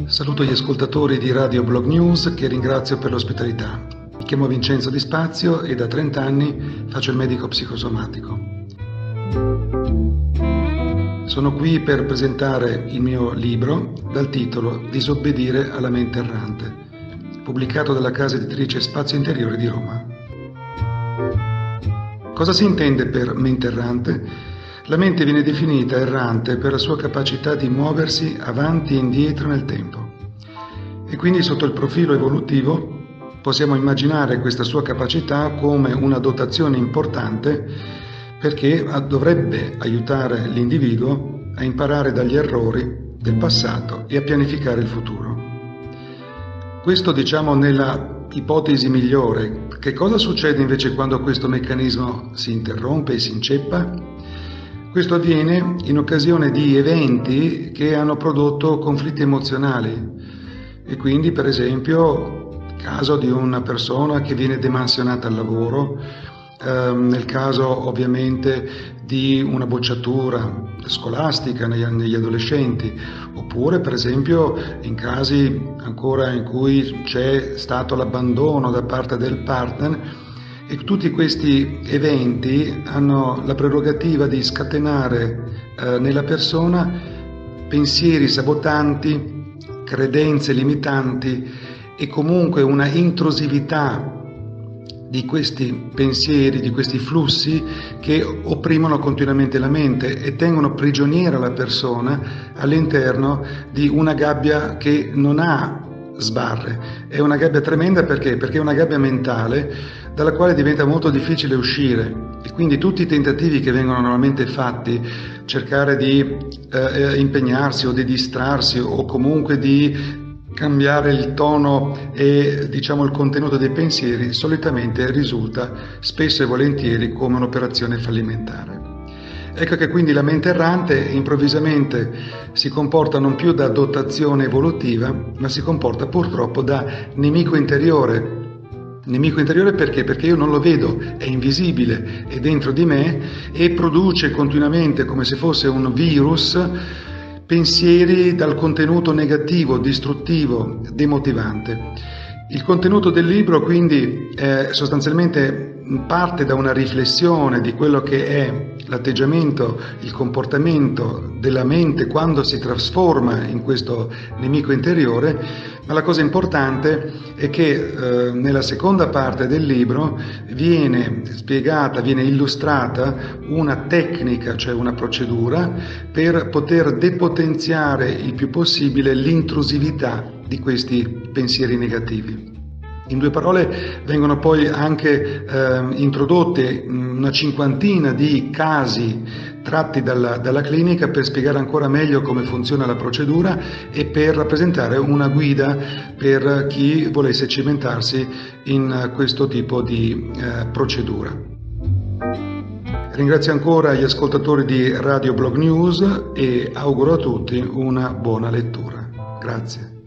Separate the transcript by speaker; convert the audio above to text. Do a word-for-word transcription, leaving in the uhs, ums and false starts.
Speaker 1: Saluto gli ascoltatori di Radio Blog News che ringrazio per l'ospitalità. Mi chiamo Vincenzo Di Spazio e da trenta anni faccio il medico psicosomatico. Sono qui per presentare il mio libro dal titolo Disobbedire alla mente errante, pubblicato dalla casa editrice Spazio Interiore di Roma. Cosa si intende per mente errante? La mente viene definita errante per la sua capacità di muoversi avanti e indietro nel tempo. E quindi sotto il profilo evolutivo possiamo immaginare questa sua capacità come una dotazione importante perché dovrebbe aiutare l'individuo a imparare dagli errori del passato e a pianificare il futuro. Questo diciamo nella ipotesi migliore. Che cosa succede invece quando questo meccanismo si interrompe e si inceppa? Questo avviene in occasione di eventi che hanno prodotto conflitti emozionali e quindi per esempio nel caso di una persona che viene demansionata al lavoro, ehm, nel caso ovviamente di una bocciatura scolastica negli, negli adolescenti, oppure per esempio in casi ancora in cui c'è stato l'abbandono da parte del partner. E tutti questi eventi hanno la prerogativa di scatenare eh, nella persona pensieri sabotanti, credenze limitanti e comunque una intrusività di questi pensieri, di questi flussi che opprimono continuamente la mente e tengono prigioniera la persona all'interno di una gabbia che non ha sbarre. È una gabbia tremenda perché? Perché è una gabbia mentale dalla quale diventa molto difficile uscire e quindi tutti i tentativi che vengono normalmente fatti, cercare di eh, impegnarsi o di distrarsi o comunque di cambiare il tono e diciamo il contenuto dei pensieri, solitamente risulta spesso e volentieri come un'operazione fallimentare. Ecco che quindi la mente errante improvvisamente si comporta non più da dotazione evolutiva, ma si comporta purtroppo da nemico interiore. Nemico interiore perché? Perché io non lo vedo, è invisibile, è dentro di me e produce continuamente, come se fosse un virus, pensieri dal contenuto negativo, distruttivo, demotivante. Il contenuto del libro quindi è sostanzialmente parte da una riflessione di quello che è l'atteggiamento, il comportamento della mente quando si trasforma in questo nemico interiore, ma la cosa importante è che eh, nella seconda parte del libro viene spiegata, viene illustrata una tecnica, cioè una procedura per poter depotenziare il più possibile l'intrusività di questi pensieri negativi. In due parole vengono poi anche eh, introdotte una cinquantina di casi tratti dalla, dalla clinica per spiegare ancora meglio come funziona la procedura e per rappresentare una guida per chi volesse cimentarsi in questo tipo di eh, procedura. Ringrazio ancora gli ascoltatori di Radio Blog News e auguro a tutti una buona lettura. Grazie.